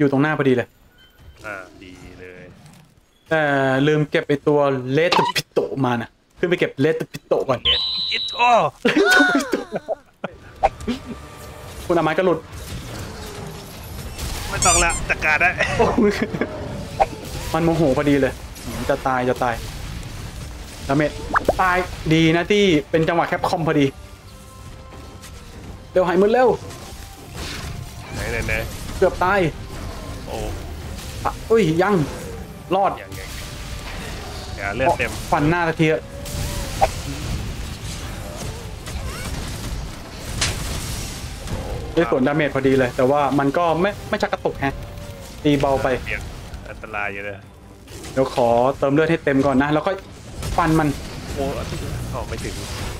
อยู่ตรงหน้าพอดีเลยดีเลยแต่ลืมเก็บไอตัวเลตปิโตมานะขึ้นไปเก็บเลตปิโตก่อนคุณอาไม้ก็หลุดไม่ต้องละจัดการได้มันโมโหพอดีเลยจะตายดาเมจตายดีนะที่เป็นจังหวะแคปคอมพอดีเร็วหายมือเร็วไหนเกือบตายโอ้อุ้ยยังรอดอย่าเลือดเต็มฟันหน้าตะเทียได้ส่วนดาเมจพอดีเลยแต่ว่ามันก็ไม่ชักกระตุกฮะตีเบาไปอันตรายอยู่เลยเดี๋ยวขอเติมเลือดให้เต็มก่อนนะแล้วก็ฟันมันโอ้ไม่ถึง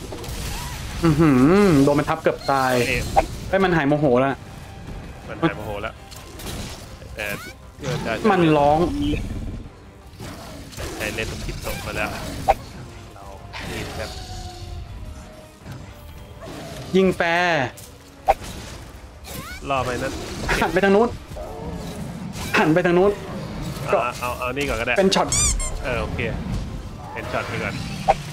โดนมันทับเกือบตายให้มันหายโมโหแล้วมันหายโมโหแล้วแต่มันร้องใช้เลนส์ติดตกมาแล้วเรายิงแฟร์ล่อไปนั้นหันไปทางนู้นก็เอานี่ก่อนก็ได้เป็นช็อตโอเคเป็นช็อตไปก่อน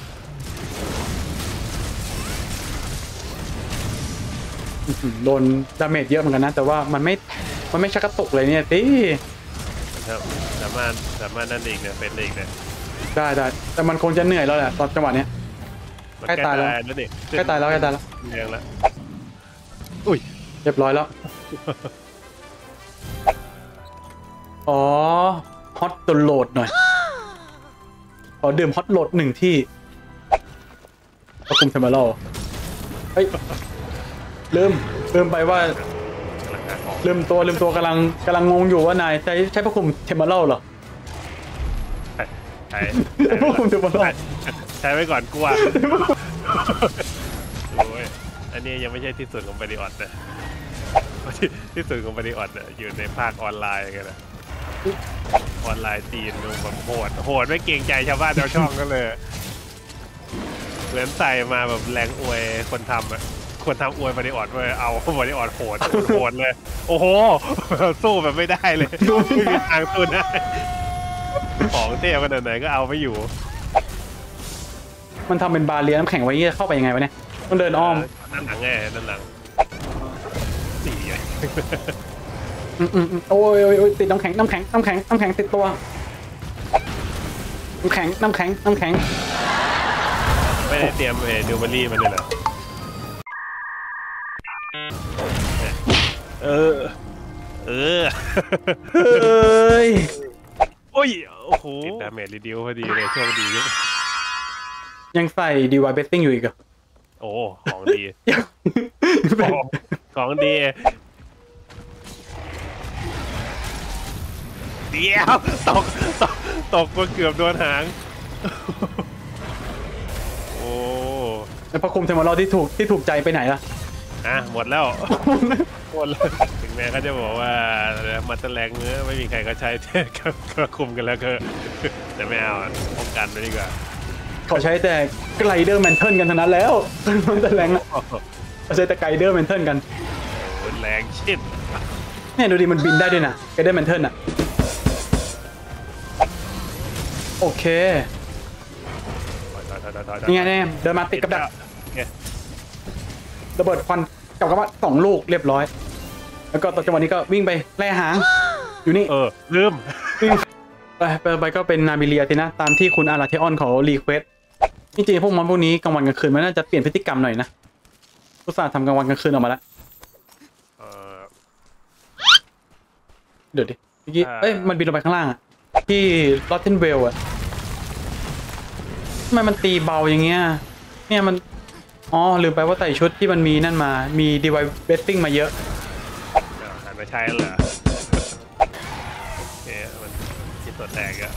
โดนดาเมจเยอะเหมือนกันนะแต่ว่ามันไม่ชักกระตุกเลยเนี่ยตีสามารถนั่นอีกเนี่ยเป็นอีกเนี่ยได้แต่มันคงจะเหนื่อยแล้วแหละตอนจังหวะนี้ใกล้ตายแล้วใกล้ตายแล้วเรียงแล้วอุ้ยเรียบร้อยแล้วอ๋อฮอตตัวโหลดหน่อยขอดื่มฮอตโหลด1ที่ประคุมเทมเบอร์เฮ้ยลืมไปว่าลืมตัวกำลังงงอยู่ว่านายใช้ประคุมเทมเบอร์เหรอใช่ประคุมเทมเบอร์ใช้ไว้ก่อนกลัวโอ้ยอันนี้ยังไม่ใช่ที่สุดของบริออดนะที่สุดของบริออดอยู่ในภาคออนไลน์กันนะออนไลน์จีนดูแบบโหดไม่เกรงใจชาวบ้านชาวช่องก็เลยเหมือนใส่มาแบบแรงอวยคนทำคนทำอวยบริออดไปเอาบริออดโหดเลยโอ้โหสู้แบบไม่ได้เลยไม่มีทางสู้ได้ของเทพขนาดไหนก็เอาไม่อยู่มันทำเป็นบาเรียน้ำแข็งไว้เงี้ยเข้าไปยังไงวะเนี่ยต้องเดินอ้อมด้านหลังด้านหลังสี่ไงโอ้ยติดน้ำแข็งติดตัวน้ำแข็งไม่ได้เตรียมดิวเบอรี่มันเลยเหรอเฮ้ยโอ้ยโอ้โหดาเมจรีดิวพอดีเลยโชคดียังใส่ดีวายเบสติ้งอยู่อีกเหรอโอ้ของดีของดีเดี๋ยวตกมาเกือบโดนหางโอ้แล้วพระคุมเทมเบอร์ที่ถูกใจไปไหนล่ะหมดแล้วถึงแม้เขาจะบอกว่ามันจะแรงเนื้อไม่มีใครก็ใช้ก็คุมกันแล้วก็แต่ไม่เอาป้องกันไปดีกว่าเขาใช้แต่ไกลเดอร์แมนเทิลกันเท่านั้นแล้วมันจะแรงเขาใช้แต่ไกลเดอร์แมนเทิลกันแรงชิดเนี่ยดูดิมันบินได้ด้วยนะไกลเดอร์แมนเทิลอ่ะโอเคนี่ไงเนี่ยเดินมาติดกับดักระเบิดควันกับกระบะ2 ลูกเรียบร้อยแล้วก็ตอนจังหวะนี้ก็วิ่งไปไล่หางอยู่นี่ลืมไปก็เป็นนาบิเลียทีนะตามที่คุณอาราเทออนเขารีเควสจริงๆพวกมอนพวกนี้กลางวันกลางคืนมันน่าจะเปลี่ยนพฤติกรรมหน่อยนะอุตส่าห์ทำกลางวันกลางคืนออกมาแล้วเดี๋ยวดิเมื่อกี้มันบินลงไปข้างล่างอ่ะที่ลอตเทนเวลอ่ะทำไมมันตีเบาอย่างเงี้ยเนี่ยมันลืมไปว่าใส่ชุดที่มันมีนั่นมามีดีไวเบสติ้งมาเยอะไม่ใช่เหรอมันคิดตัวแตกอะ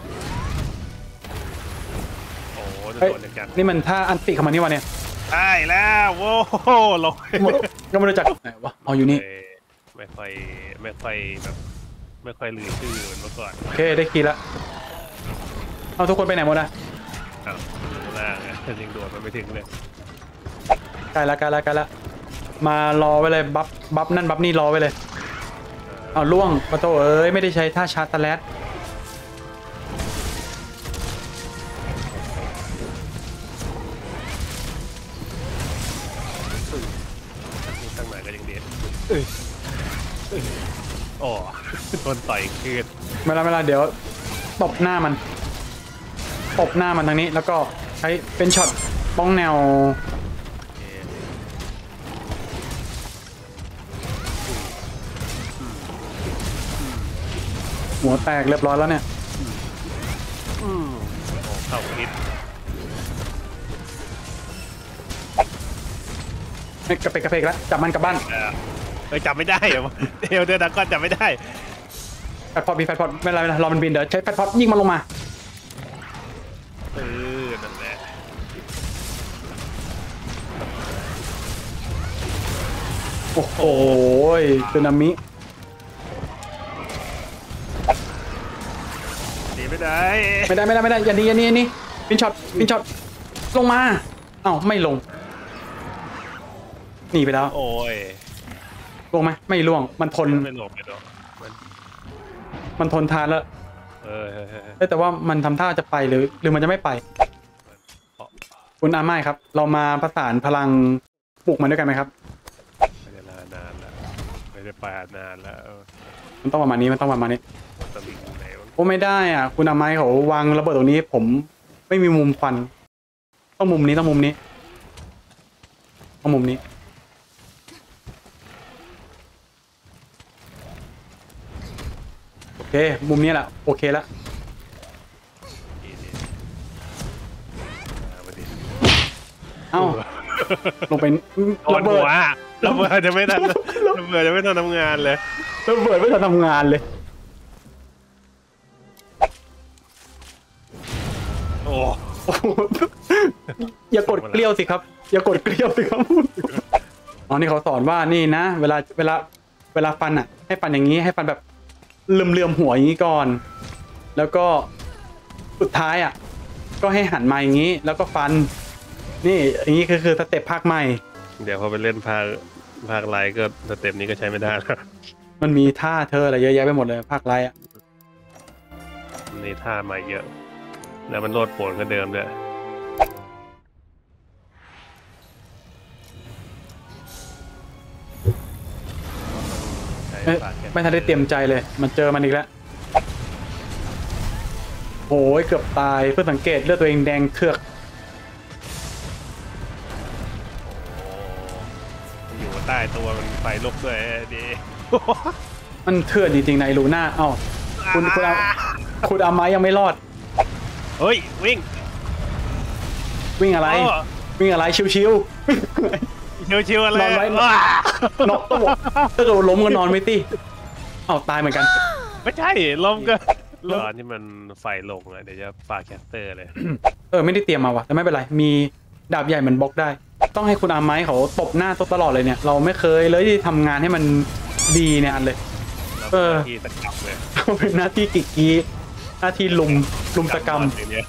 โอ้โหโดนกันนี่มันถ้าอันติเข้ามานี่วะเนี่ยใช่แล้วโว้โหลอยก็ไม่รู้จักไหนวะอยู่นี่ไม่ค่อยแบบไม่ค่อยลือชื่อเหมือนเมื่อก่อนโอเคได้คีย์ละเอาทุกคนไปไหนหมดอ่ะล่างยิงโดดมันไม่ถึงเลยใกล้ละมารอไว้เลยบัฟนั่นบัฟนี่รอไว้เลยเอาล่วงปะโถเอ้ยไม่ได้ใช้ท่าชาร์จสแลชนี่ตั้งไหนก็ยังดีโอ้โดนต่อยคืนเวลาเดี๋ยวตบหน้ามันทางนี้แล้วก็ใช้เป็นช็อตป้องแนวหัวแตกเรียบร้อยแล้วเนี่ยโอ้เข้าคิดกระเพกแล้วจับมันกลับบ้านจำไม่ได้เหรอเอลเดอร์ดักก็จำไม่ได้แฟตพอตมีแฟตพอตไม่เป็นไรรอมันบินเดี๋ยวใช้แฟตพอตยิงมันลงมานั่นแหละโอ้โหสึนามิหนีไม่ได้ไม่ได้อย่านี้ปินช็อตลงมาเอ้าไม่ลงหนีไปแล้วโอ้ยลงไหมไม่ล่วงมันทนไม่หลบมันทนทานแล้วแต่ว่ามันทำท่าจะไปหรือมันจะไม่ไปคุณอาม่ายครับ เรามาประสานพลังปลุกมันด้วยกันไหมครับไม่ได้นานแล้วไม่ได้ไปนานแล้วมันต้องประมาณนี้ตำไหนโอ้ไม่ได้อ่ะคุณอาม่ายเขาวางระเบิดตรงนี้ผมไม่มีมุมควันต้องมุมนี้โอเคมุมนี้แหละโอเคแล้วเอ้าลงไประเบิดจะไม่ทันทำงานเลยระเบิดไม่ทันทำงานเลยโอ้อย่ากดเกลียวสิครับอ๋อนี่เขาสอนว่านี่นะเวลาฟันอ่ะให้ฟันอย่างนี้ให้ฟันแบบเลื่อมหัวอย่างนี้ก่อนแล้วก็สุดท้ายอ่ะก็ให้หันมาอย่างนี้แล้วก็ฟันนี่อย่างนี้คือสเต็ปภาคใหม่เดี๋ยวพอไปเล่นภาคไลท์ก็สเต็ปนี้ก็ใช้ไม่ได้แล้วมันมีท่าเธออะไรเยอะแยะไปหมดเลยภาคไลท์อ่ะนี่ท่าใหม่เยอะแล้วมันโลดโผนก็เดิมด้วยไม่ทันได้เตรียมใจเลยมันเจอมันอีกแล้วโอ้ยเกือบตายเพื่อสังเกตเลือดตัวเองแดงเถือกอยู่ใต้ตัวมันไฟลุกด้วยดีมันเถื่อนจริงๆในลูน่าเอ้าคุณอาม้ายังไม่รอดเฮ้ยวิ่งอะไรชิวอะไรนอนไว้นกต้องบอกถ้าเกิดล้มก็นอนไม่ตีเอาตายเหมือนกันไม่ใช่ล้มก็ตอนที่มันไฟลงเดี๋ยวจะฝากแคสเตอร์เลยไม่ได้เตรียมมาวะแต่ไม่เป็นไรมีดาบใหญ่มันบล็อกได้ต้องให้คุณอาไม้เขาตบหน้าตลอดเลยเนี่ยเราไม่เคยเลยที่ทำงานให้มันดีเนี่ยอันเลยที่ตะกับเลยเป็นหน้าที่กิกกี้หน้าที่ลุมตะกรรม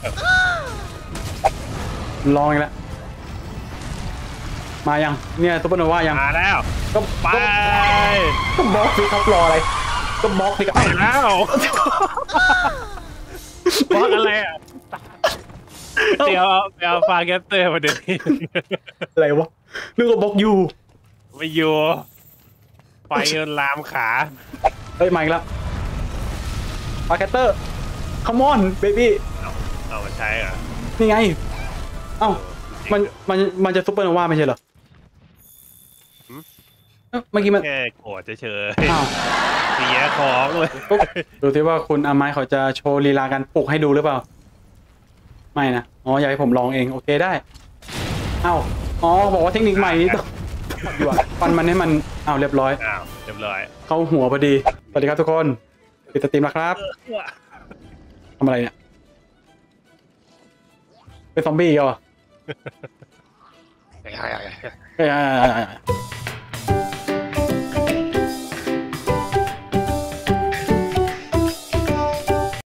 ลองอีกแล้วมายังเนี่ยซุปเปอร์โนวายังมาแล้วก็ไปก็บล็อกสิครับรออะไรก็บล็อกสิครับแล้วบล็อกอะไรอ่ะเดี๋ยวเอาฟาแกสเตอร์มาเดี๋ยวนี้อะไรวะนึกว่าบล็อกยูไม่อยู่ไฟลามขาเฮ้ยมาอีกแล้วฟาแกสเตอร์คัมออนเบบี้เอามาใช้เหรอนี่ไงเอ้ามันจะซุปเปอร์โนวาไม่ใช่เหรอเมื่อกี้มันแค่โกรธเฉยเสียของเลยดูสิว่าคุณอาไม้เขาจะโชว์ลีลาการปลุกให้ดูหรือเปล่าไม่นะอ๋ออยากให้ผมลองเองโอเคได้เอ้าอ๋อบอกว่าเทคนิคใหม่นี้ต้องฟันมันให้มันเรียบร้อยเข้าหัวพอดีสวัสดีครับทุกคนปิดสตรีมแล้วครับทำอะไรเนี่ยเป็นซอมบี้เหรอ